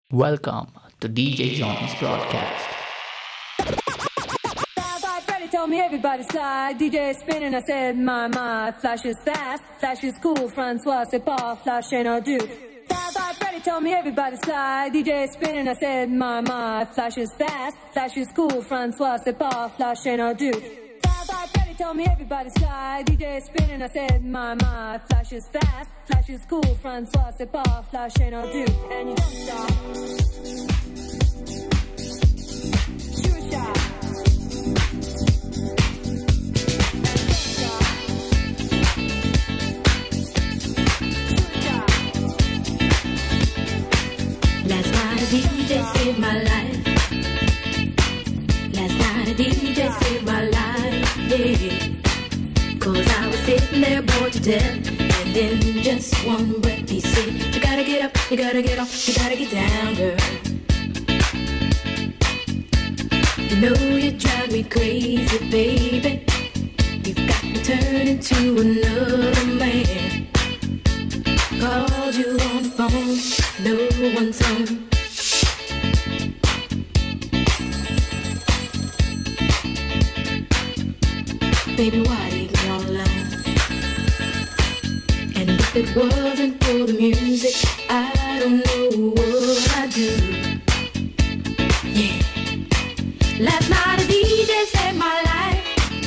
Welcome to DJ John's broadcast. Freddie told me everybody slide. DJ spinning, I said my. Flash is fast, flash is cool. Francois, c'est pas flash ain't no do. Freddie told me everybody slide. DJ spinning, I said my. Flash is fast, flash is cool. Francois, c'est pas flash ain't no do. Freddie told me everybody slide. DJ spinning, I said my. Flash is fast, flash is cool. Francois, c'est pas flash ain't no do. And you don't stop. Shoot shot. Last night a DJ saved my life. Last night a DJ saved my life, yeah. 'Cause I was sitting there bored to death, and in just one breath he said, you gotta get up, you gotta get off, you gotta get down, girl. You know you drive me crazy, baby. You've got me turning into another man. Called you on the phone, no one's home. Baby, why leave me all alone? And if it wasn't for the music, I don't know what I'd do. Yeah. Last night a DJ saved my life.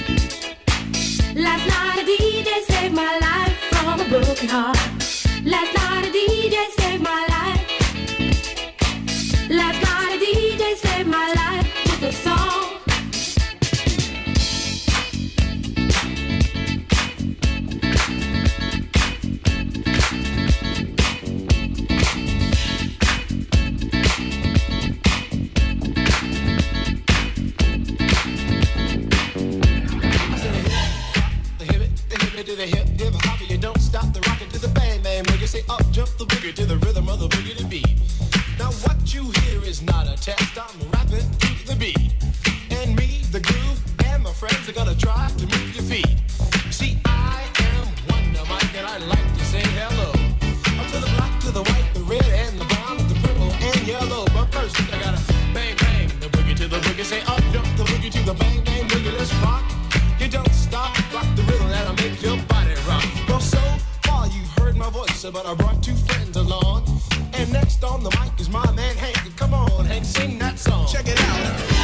Last night a DJ saved my life from a broken heart. Last night a DJ saved my life. Last night a DJ saved my life with a song. To the hip, hip, hopper, you don't stop the rockin' to the bang, bang. When you say up, jump the boogie to the rhythm of the boogie to beat. Now what you hear is not a test, I'm rapping to the beat. And me, the groove, and my friends are gonna try to move your feet. See, I am Wonder Mike, and I like to say hello. Up to the black, to the white, the red, and the brown, the purple, and yellow. But first, I gotta bang, bang, the boogie to the boogie. Say up, jump the boogie to the bang, bang, boogie, let's rock. You don't stop, rock the rhythm that'll make your body rock. Well, so far you've heard my voice, but I brought two friends along. And next on the mic is my man Hank. Come on, Hank, sing that song. Check it out.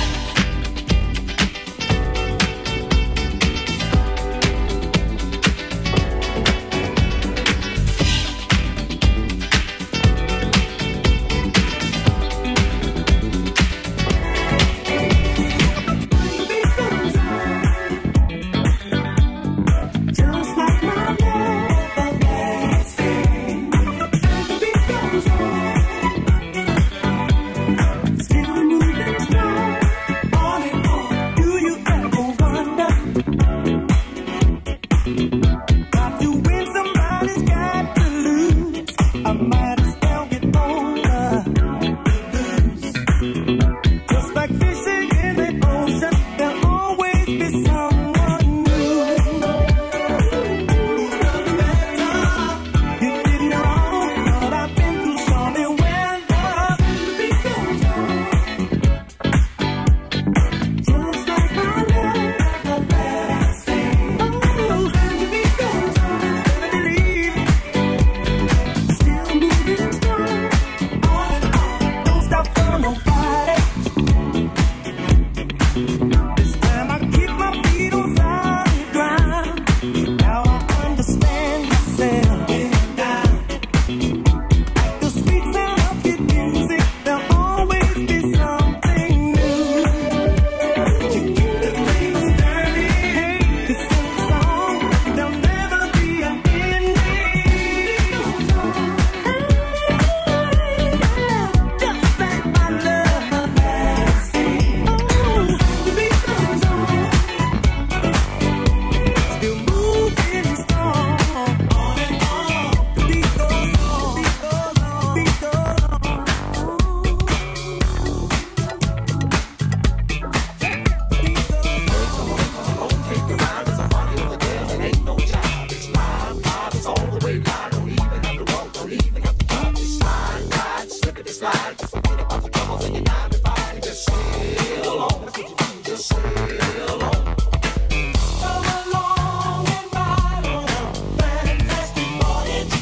Forget about the troubles in your 9 to 5 and just sail along. That's what you do, just sail along. Come along and ride on a fantastic voyage.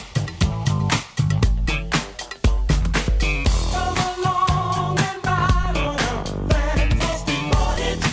Come along and ride on a fantastic voyage.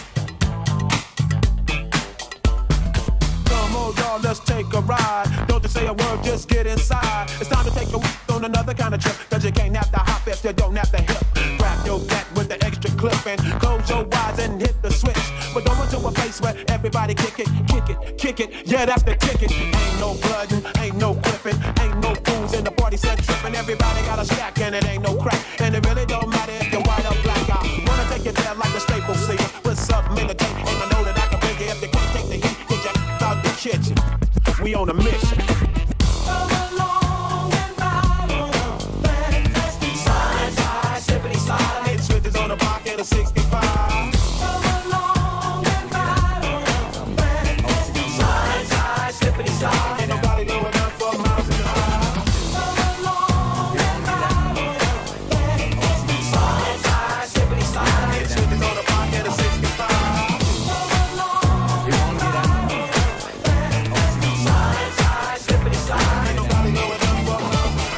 Come on, y'all, let's take a ride. Don't just say a word, just get inside. It's time to take a on another kind of trip, cause you can't have to hop if you don't have to hip. Grab your gat with the extra clip and close your eyes and hit the switch. But don't run to a place where everybody kick it, kick it, kick it. Yeah, that's the ticket. Ain't no blooding, ain't no gripping, ain't no fools in the party set tripping. Everybody got a stack and it ain't no crack. And it really don't matter if you're white or black. I wanna take you there like the Staples singer. What's up, man? And I know that I can bring you if you can't take the heat. Get you out the kitchen. We on a mission. Come along and ride on a fantastic side, side, slippity slide. Hit switches on the pocket of 65. Come along and ride on a fantastic side, side, slippity slide. Ain't nobody going up for miles and high. Come along and ride on a fantastic side, side, slippity slide. Hit switches on the pocket of 65. Come along and ride on a fantastic side, side, slippity slide. Ain't nobody going up for miles and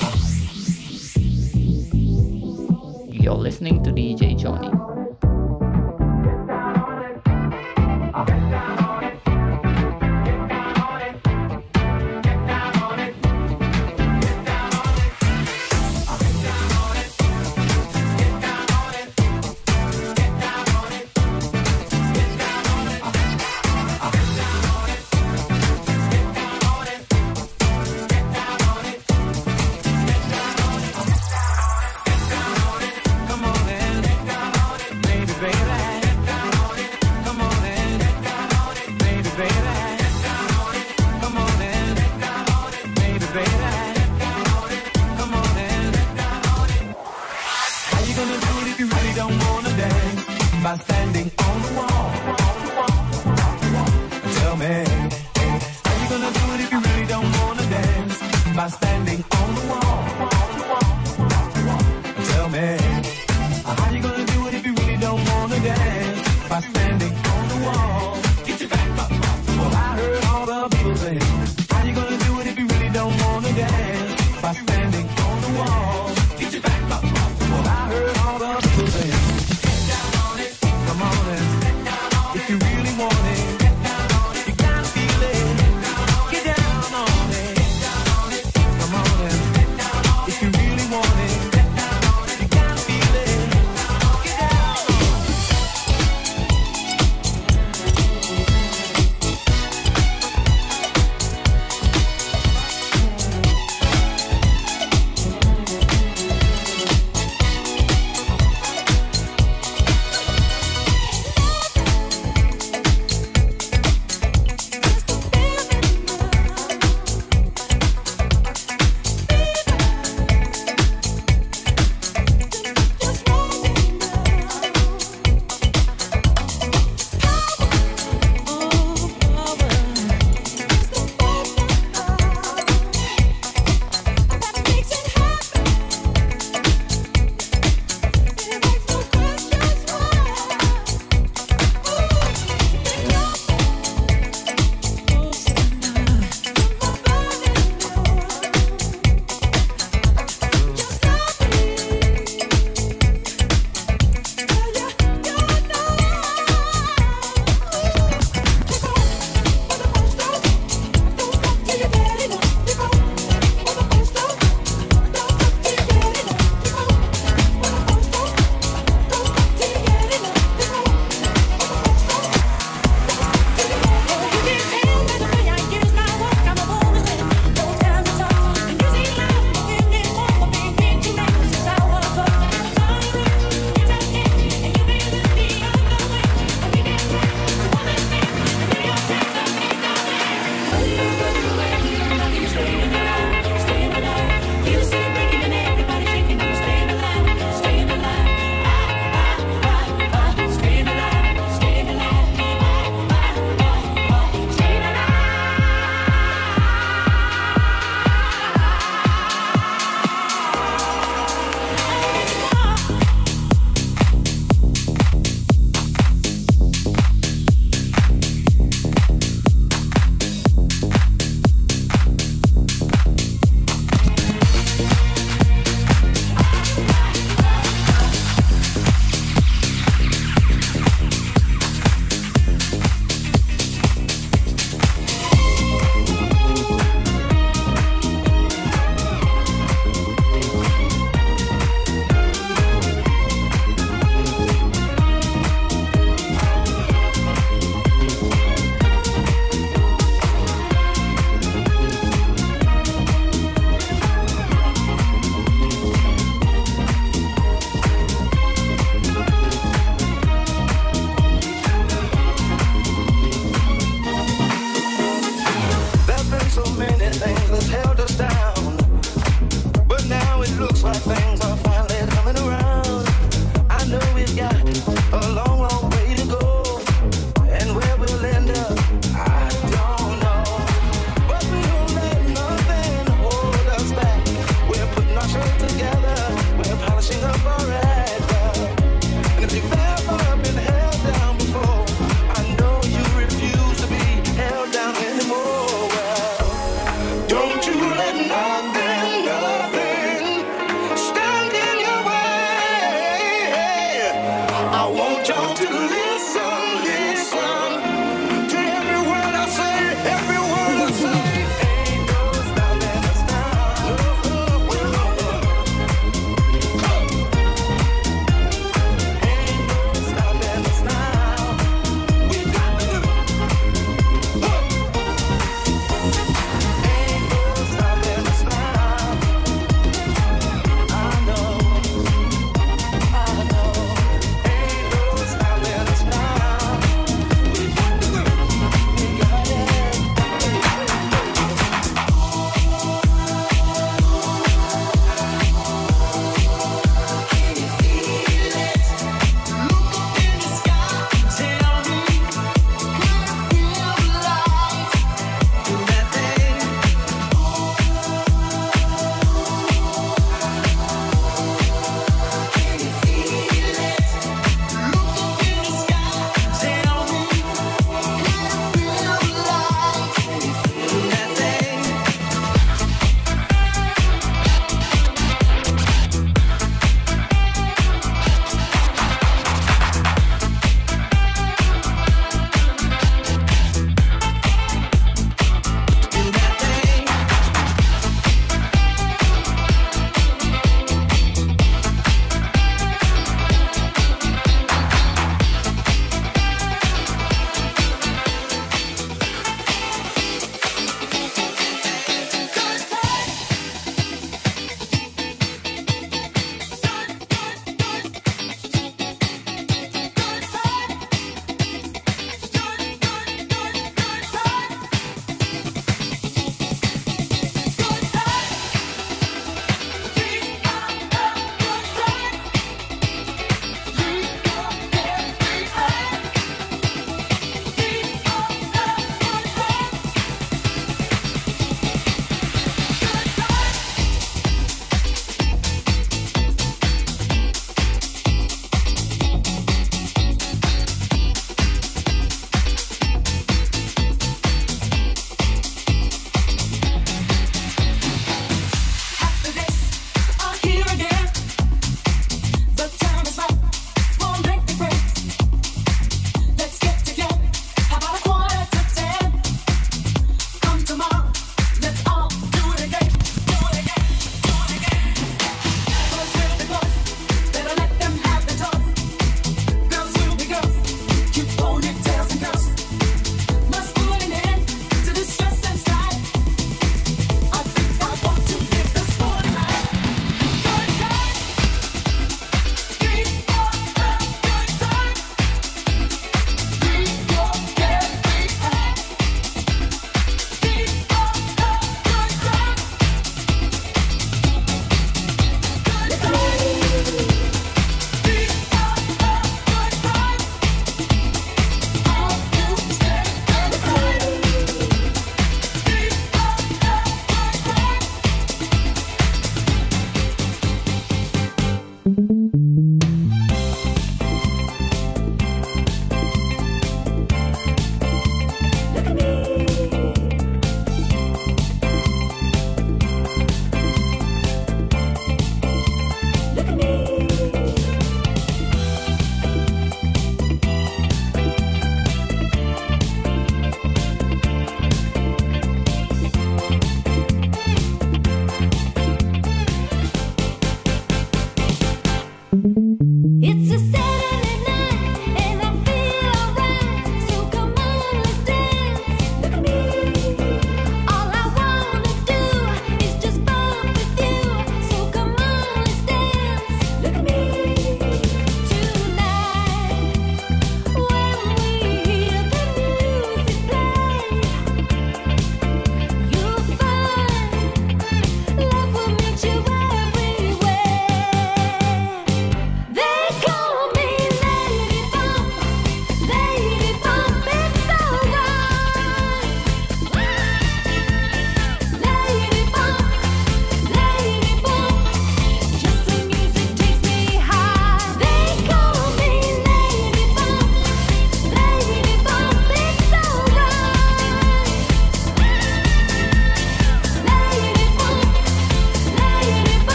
high. You're listening to DJ Johnny. How you gonna do it if you really don't wanna dance? By standing on the wall. Tell me, how you gonna do it if you really don't wanna dance? By standing on the wall. Tell me, how you gonna do it if you really don't wanna dance? By standing on the wall. Get your back up. Well, I heard all the people say, how you gonna do it if you really don't wanna dance? By standing on the wall. Get your back up. Well, I heard all the people say, get down on it. Come on in. If you really want it, you gotta feel it. Get down on it. Come on in. Jones to the